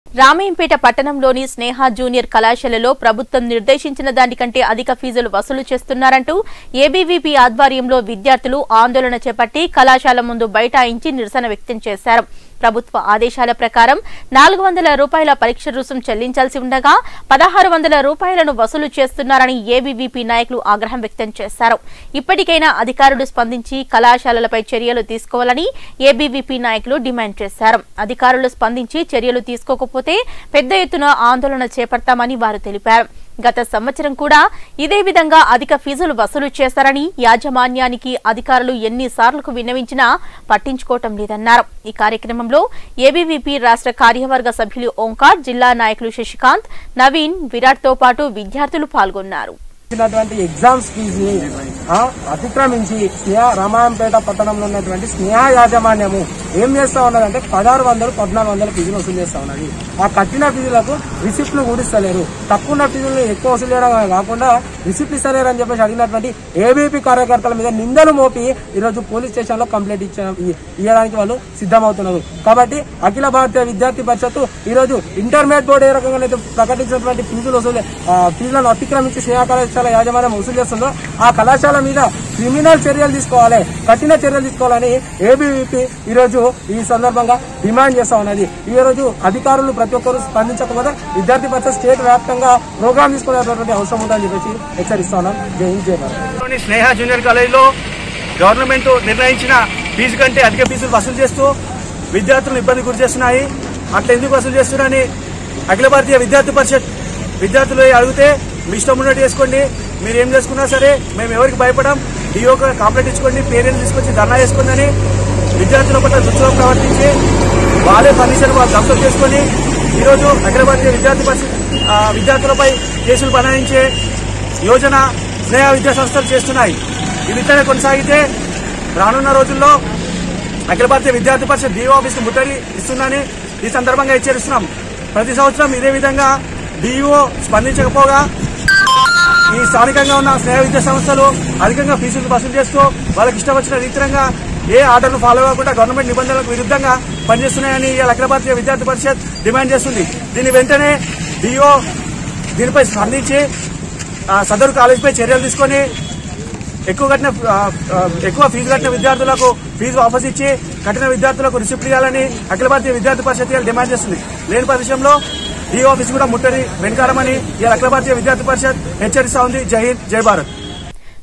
రామయ్యంపేట పట్టణంలోని స్నేహ జూనియర్ కళాశాలలో ప్రభుత్వం నిర్దేశించిన దానికంటే అధిక ఫీజులు వసూలు చేస్తున్నారంటూ ఏబీవీపీ ఆధ్వర్యంలో విద్యార్థులు ఆందోళన చేపట్టి కళాశాల ముందు బైఠాయించి నిరసన వ్యక్తం చేశారు. ప్రభుత్వ ఆదేశాల ప్రకారం 400 రూపాయల పరీక్ష రుసుం చెల్లించాల్సి ఉండగా 1600 రూపాయలను వసూలు చేస్తున్నారని ఏబీవీపీ నాయకులు ఆగ్రహం వ్యక్తం చేశారు. ఇప్పటికైనా అధికారులు స్పందించి కళాశాలలపై చర్యలు తీసుకోవాలని ఏబీవీపీ నాయకులు డిమాండ్ చేశారు. అధికారులు స్పందించి చర్యలు తీసుకోకపోతే పెద్ద ఎత్తున ఆందోళన చేపడతామని వారు తెలిపారు. గత సంవత్సరం కూడా ఇదే విధంగా అధిక ఫీజులు వసూలు చేశారని యాజమాన్యానికి అధికారులు ఎన్నిసార్లు విన్నవించినా పట్టించుకోవటం లేదన్నారు. ఈ కార్యక్రమంలో ఏబీవీపీ రాష్ట్ర కార్యవర్గ సభ్యులు ఓంకార్, జిల్లా నాయకులు శశికాంత్, నవీన్, విరాట్ తో పాటు విద్యార్థులు పాల్గొన్నారు. ఎగ్జామ్స్ ఫీజుని అతిక్రమించి రామాయంపేట పట్టణంలో ఉన్నటువంటి స్నేహ యాజమాన్యము ఏం చేస్తా ఉన్నదంటే 1600, 1400 ఫీజులు వసూలు చేస్తా ఉన్నది. ఆ కట్టిన ఫీజులకు రిసిప్ట్లు కూడా ఇస్తలేరు. తక్కువ ఉన్న ఫీజులు ఎక్కువ వసూలు చేయడం కాకుండా రిసిప్ట్ ఇస్తలేరు అని చెప్పేసి అడిగినటువంటి ఏబీపీ కార్యకర్తల మీద నిందలు మోపి ఈరోజు పోలీస్ స్టేషన్ లో కంప్లైంట్ ఇవ్వడానికి వాళ్ళు సిద్ధమవుతున్నారు. కాబట్టి అఖిల భారతీయ విద్యార్థి పరిషత్తు ఈరోజు ఇంటర్మీడియట్ బోర్డు ఏ రకంగా ప్రకటించినటువంటి ఫీజులను అతిక్రమించి స్నేహ కళాశాల యాజమాన్యం వసూలు చేస్తుందో ఆ కళాశాల మీద క్రిమినల్ చర్యలు తీసుకోవాలి, కఠిన చర్యలు తీసుకోవాలని ఏబీవీపీ ఈరోజు ఈ సందర్భంగా డిమాండ్ చేస్తా ఉన్నది. ఈ రోజు అధికారులు ప్రతి ఒక్కరు స్పందించకపోతే విద్యార్థి పరిషత్ స్టేట్ వ్యాప్తంగా ప్రోగ్రామ్ తీసుకునేటువంటి అవసరం ఉందని చెప్పేసి హెచ్చరిస్తా ఉన్నాం. జై హింద్, జై భారత్. స్నేహ జూనియర్ కాలేజీలో గవర్నమెంట్ నిర్ణయించిన ఫీజు కంటే అధిక ఫీజులు వసూలు చేస్తూ విద్యార్థులను ఇబ్బంది గురి చేస్తున్నాయి. అట్లా ఎందుకు వసూలు చేస్తున్నారని అఖిల భారతీయ విద్యార్థి పరిషత్ విద్యార్థులు అడిగితే మీ ఇష్టం ఉన్నట్టు చేసుకోండి, మీరు ఏం చేసుకున్నా సరే మేము ఎవరికి భయపడం, డిఓ కంప్లైంట్ ఇచ్చుకోండి, పేరెంట్స్ తీసుకొచ్చి ధర్నా చేసుకోండి అని విద్యార్థుల పట్ల దుస్తులో ప్రవర్తించి వాళ్ళే పర్మిషన్ వాళ్ళు దత్తత చేసుకుని ఈరోజు అఖిల భారతీయ విద్యార్థి పరిషత్ విద్యార్థులపై కేసులు బనాయించే యోజన స్నేహ విద్యా సంస్థలు చేస్తున్నాయి. ఈ విధంగా కొనసాగితే రానున్న రోజుల్లో అఖిల భారతీయ విద్యార్థి పరిషత్ డిఓ ఆఫీస్ ముట్టడి ఇస్తుందని ఈ సందర్భంగా హెచ్చరిస్తున్నాం. ప్రతి సంవత్సరం ఇదే విధంగా డిఓ స్పందించకపోగా ఈ స్థానికంగా ఉన్న స్నేహ విద్యా సంస్థలు అధికంగా ఫీజులు వసూలు చేస్తూ వాళ్ళకి ఇష్టం వచ్చిన రీతిగా ఏ ఆర్డర్ను ఫాలో అవ్వకుండా గవర్నమెంట్ నిబంధనలకు విరుద్ధంగా పనిచేస్తున్నాయని అఖిల భారతీయ విద్యార్థి పరిషత్ డిమాండ్ చేస్తుంది. దీని వెంటనే డిఓ దీనిపై స్పందించి సదరు కాలేజీపై చర్యలు తీసుకుని ఎక్కువ ఫీజు కట్టిన విద్యార్థులకు ఫీజు వాపస్ ఇచ్చి కట్టిన విద్యార్థులకు రిసిప్ట్ ఇవ్వాలని అఖిల భారతీయ విద్యార్థి పరిషత్ డిమాండ్ చేస్తుంది. లేని పక్షంలో డిఓ ఆఫీస్ కూడా ముట్టడి వెనకాడమని అఖిల భారతీయ విద్యార్థి పరిషత్ హెచ్చరిస్తా ఉంది. జై హింద్, జై భారత్.